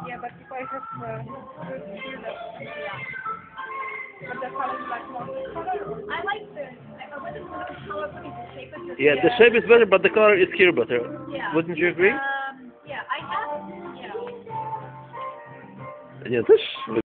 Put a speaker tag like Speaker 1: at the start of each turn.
Speaker 1: Yeah, but if I have good here, yeah. But the color is like more color. I like the color, but the shape is just,
Speaker 2: Yeah, the shape is better, but the color is here better.
Speaker 1: yeah.
Speaker 2: Wouldn't you agree?
Speaker 1: Yeah, I have,
Speaker 2: Yeah, this